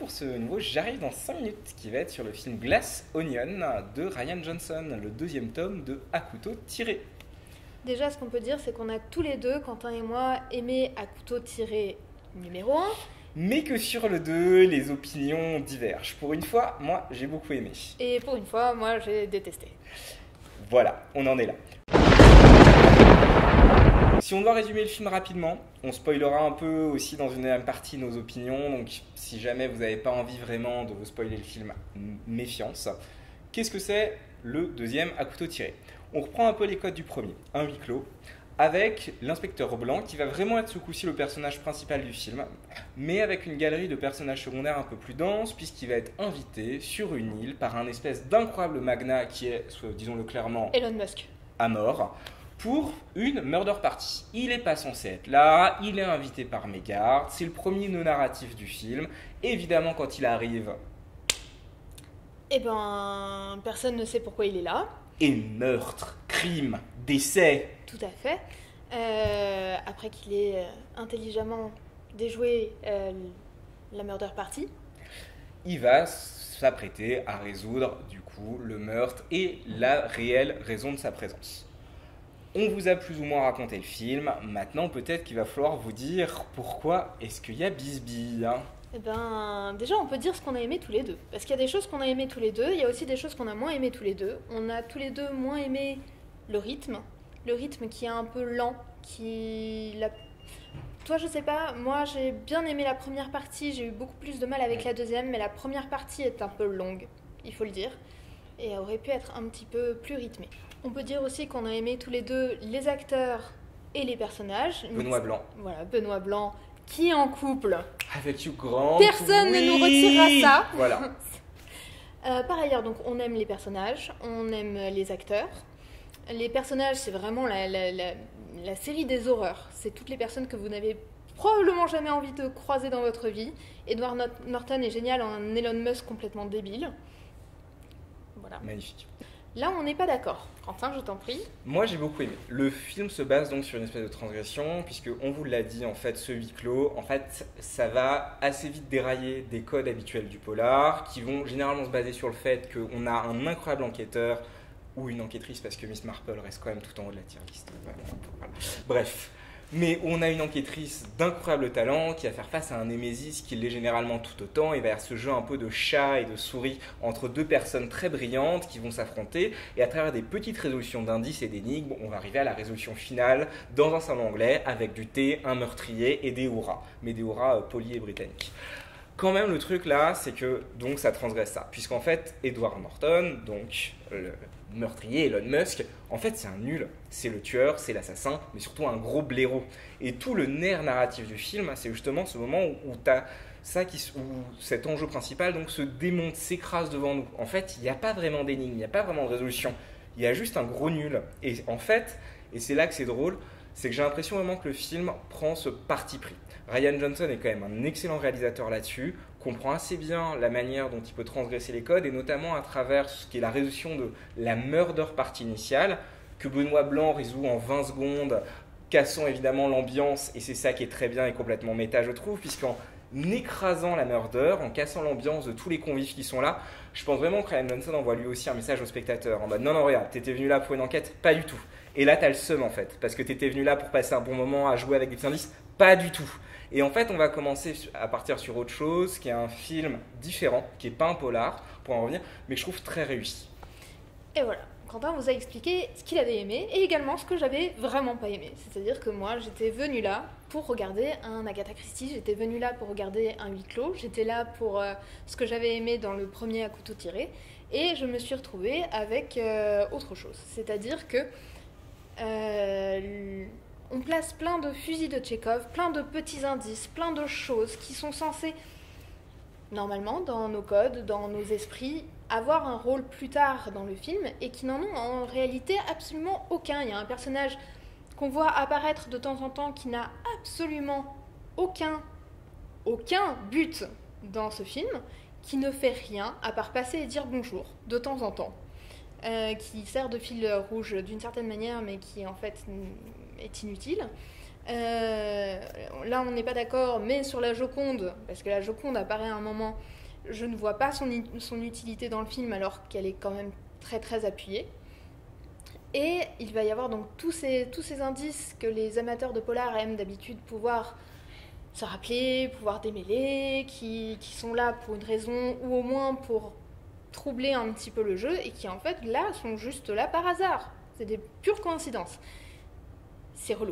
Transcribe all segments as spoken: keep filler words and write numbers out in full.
pour ce nouveau J'arrive dans cinq minutes qui va être sur le film Glass Onion de Rian Johnson, le deuxième tome de À couteau tiré. Déjà, ce qu'on peut dire, c'est qu'on a tous les deux, Quentin et moi, aimé À couteau tiré numéro un. Mais que sur le deux, les opinions divergent. Pour une fois, moi, j'ai beaucoup aimé. Et pour une fois, moi, j'ai détesté. Voilà, on en est là. Si on doit résumer le film rapidement, on spoilera un peu aussi dans une deuxième partie nos opinions, donc si jamais vous n'avez pas envie vraiment de vous spoiler le film, méfiance. Qu'est-ce que c'est le deuxième À couteau tiré? On reprend un peu les codes du premier, un huis clos, avec l'inspecteur Blanc qui va vraiment être ce coup-ci le personnage principal du film, mais avec une galerie de personnages secondaires un peu plus dense, puisqu'il va être invité sur une île par un espèce d'incroyable magnat qui est, disons-le clairement, Elon Musk. À mort, pour une murder party. Il n'est pas censé être là, il est invité par mégarde, c'est le premier nœud narratif du film. Évidemment, quand il arrive, Eh ben, personne ne sait pourquoi il est là. et meurtre, crime, décès. Tout à fait. Euh, après qu'il ait euh, intelligemment déjoué euh, la murder party. Il va s'apprêter à résoudre du coup le meurtre et la réelle raison de sa présence. On vous a plus ou moins raconté le film, maintenant peut-être qu'il va falloir vous dire pourquoi est-ce qu'il y a bisbille, hein. Eh ben, déjà, on peut dire ce qu'on a aimé tous les deux. Parce qu'il y a des choses qu'on a aimé tous les deux, il y a aussi des choses qu'on a moins aimé tous les deux. On a tous les deux moins aimé le rythme. Le rythme qui est un peu lent, qui... La... Toi, je sais pas, moi j'ai bien aimé la première partie, j'ai eu beaucoup plus de mal avec la deuxième, mais la première partie est un peu longue, il faut le dire, et elle aurait pu être un petit peu plus rythmée. On peut dire aussi qu'on a aimé tous les deux les acteurs et les personnages. Benoît Blanc. Voilà, Benoît Blanc, qui est en couple. Avec Hugh Grant. Personne oui. ne nous retirera ça. Voilà. euh, par ailleurs, donc, on aime les personnages, on aime les acteurs. Les personnages, c'est vraiment la, la, la, la série des horreurs. C'est toutes les personnes que vous n'avez probablement jamais envie de croiser dans votre vie. Edward Norton est génial en Elon Musk complètement débile. Voilà. Magnifique. Là, on n'est pas d'accord. Quentin, je t'en prie. Moi, j'ai beaucoup aimé. Le film se base donc sur une espèce de transgression, puisque on vous l'a dit, en fait, ce huis clos, en fait, ça va assez vite dérailler des codes habituels du polar, qui vont généralement se baser sur le fait qu'on a un incroyable enquêteur, ou une enquêtrice, parce que Miss Marple reste quand même tout en haut de la tier list. Voilà. Bref. Mais on a une enquêtrice d'incroyable talent qui va faire face à un némésis qui l'est généralement tout autant. Il va y avoir ce jeu un peu de chat et de souris entre deux personnes très brillantes qui vont s'affronter. Et à travers des petites résolutions d'indices et d'énigmes, on va arriver à la résolution finale dans un salon anglais avec du thé, un meurtrier et des hurrahs. Mais des hurrahs euh, polis et britanniques. Quand même, le truc là, c'est que donc ça transgresse ça. Puisqu'en fait, Edward Norton, donc le meurtrier Elon Musk, en fait, c'est un nul. C'est le tueur, c'est l'assassin, mais surtout un gros blaireau. Et tout le nerf narratif du film, c'est justement ce moment où, où tu as ça qui, où cet enjeu principal donc, se démonte, s'écrase devant nous. En fait, il n'y a pas vraiment d'énigme, il n'y a pas vraiment de résolution. Il y a juste un gros nul. Et en fait, et c'est là que c'est drôle, c'est que j'ai l'impression vraiment que le film prend ce parti pris. Rian Johnson est quand même un excellent réalisateur là-dessus, comprend assez bien la manière dont il peut transgresser les codes, et notamment à travers ce qui est la résolution de la murder party initiale, que Benoît Blanc résout en vingt secondes, cassant évidemment l'ambiance, et c'est ça qui est très bien et complètement méta, je trouve, puisqu'en écrasant la murder, en cassant l'ambiance de tous les convives qui sont là, je pense vraiment que Rian Johnson envoie lui aussi un message aux spectateurs, en mode non, non, regarde, t'étais venu là pour une enquête, pas du tout. Et là, t'as le seum en fait, parce que t'étais venu là pour passer un bon moment à jouer avec des petits indices, pas du tout. Et en fait, on va commencer à partir sur autre chose, qui est un film différent, qui n'est pas un polar, pour en revenir, mais que je trouve très réussi. Et voilà, Quentin vous a expliqué ce qu'il avait aimé, et également ce que j'avais vraiment pas aimé. C'est-à-dire que moi, j'étais venue là pour regarder un Agatha Christie, j'étais venue là pour regarder un huis clos, j'étais là pour euh, ce que j'avais aimé dans le premier À couteau tiré, et je me suis retrouvée avec euh, autre chose. C'est-à-dire que... Euh, on place plein de fusils de Tchekhov, plein de petits indices, plein de choses qui sont censées, normalement, dans nos codes, dans nos esprits, avoir un rôle plus tard dans le film et qui n'en ont en réalité absolument aucun. Il y a un personnage qu'on voit apparaître de temps en temps qui n'a absolument aucun, aucun but dans ce film, qui ne fait rien à part passer et dire bonjour de temps en temps. Euh, qui sert de fil rouge d'une certaine manière, mais qui en fait est inutile. Euh, là, on n'est pas d'accord, mais sur la Joconde, parce que la Joconde apparaît à un moment, je ne vois pas son, son utilité dans le film alors qu'elle est quand même très très appuyée. Et il va y avoir donc tous ces, tous ces indices que les amateurs de polar aiment d'habitude pouvoir se rappeler, pouvoir démêler, qui, qui sont là pour une raison ou au moins pour troubler un petit peu le jeu et qui en fait là sont juste là par hasard. C'est des pures coïncidences. C'est relou.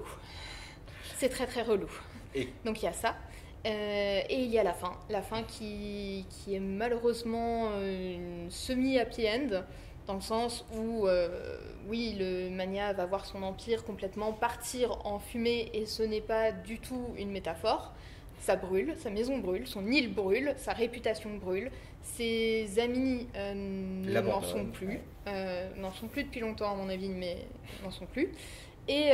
C'est très très relou. Et... Donc il y a ça. Euh, et il y a la fin. La fin qui, qui est malheureusement une semi-happy end, dans le sens où, euh, oui, le Mania va voir son empire complètement partir en fumée et ce n'est pas du tout une métaphore. Ça brûle, sa maison brûle, son île brûle, sa réputation brûle, ses amis euh, n'en sont plus. Euh, n'en sont plus depuis longtemps à mon avis, mais n'en sont plus. Et,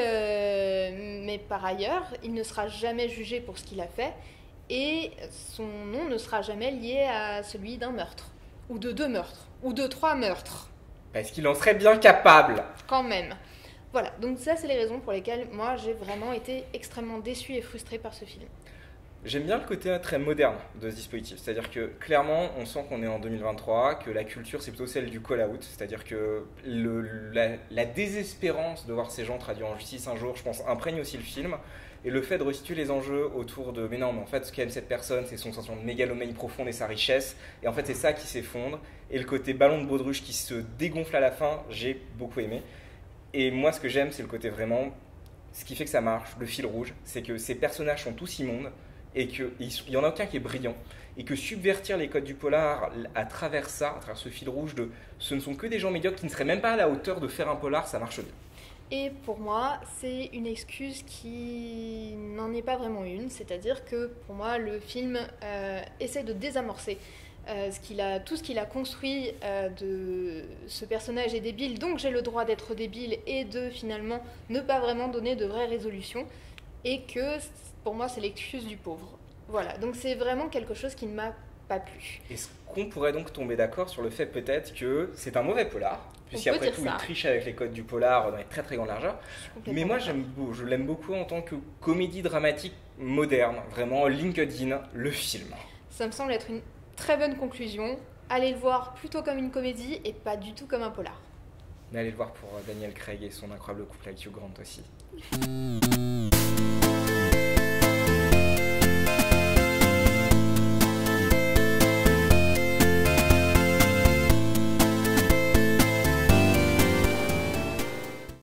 euh, mais par ailleurs, il ne sera jamais jugé pour ce qu'il a fait et son nom ne sera jamais lié à celui d'un meurtre, ou de deux meurtres, ou de trois meurtres. Parce qu'il en serait bien capable. Quand même. Voilà, donc ça c'est les raisons pour lesquelles moi j'ai vraiment été extrêmement déçue et frustrée par ce film. J'aime bien le côté très moderne de ce dispositif, c'est-à-dire que clairement on sent qu'on est en deux mille vingt-trois, que la culture c'est plutôt celle du call-out, c'est-à-dire que le, la, la désespérance de voir ces gens traduits en justice un jour, je pense, imprègne aussi le film, et le fait de restituer les enjeux autour de « mais non, mais en fait ce qu'aime cette personne c'est son sentiment de mégalomanie profonde et sa richesse », et en fait c'est ça qui s'effondre, et le côté ballon de baudruche qui se dégonfle à la fin, j'ai beaucoup aimé. Et moi ce que j'aime c'est le côté vraiment, ce qui fait que ça marche, le fil rouge, c'est que ces personnages sont tous immondes, et qu'il n'y en a aucun qui est brillant, et que subvertir les codes du polar à travers ça, à travers ce fil rouge de ce ne sont que des gens médiocres qui ne seraient même pas à la hauteur de faire un polar, ça marche bien. Et pour moi, c'est une excuse qui n'en est pas vraiment une, c'est-à-dire que pour moi, le film euh, essaie de désamorcer euh, ce qu'il a, tout ce qu'il a construit euh, de ce personnage est débile, donc j'ai le droit d'être débile et de finalement ne pas vraiment donner de vraies résolutions, et que pour moi, c'est l'excuse du pauvre. Voilà, donc c'est vraiment quelque chose qui ne m'a pas plu. Est-ce qu'on pourrait donc tomber d'accord sur le fait peut-être que c'est un mauvais polar, puisqu'après tout, ça. Il triche avec les codes du polar dans les très très grandes largeurs. Mais moi, j'aime, je l'aime beaucoup en tant que comédie dramatique moderne, vraiment LinkedIn, le film. Ça me semble être une très bonne conclusion. Allez le voir plutôt comme une comédie et pas du tout comme un polar. Mais allez le voir pour Daniel Craig et son incroyable couple avec Hugh Grant aussi.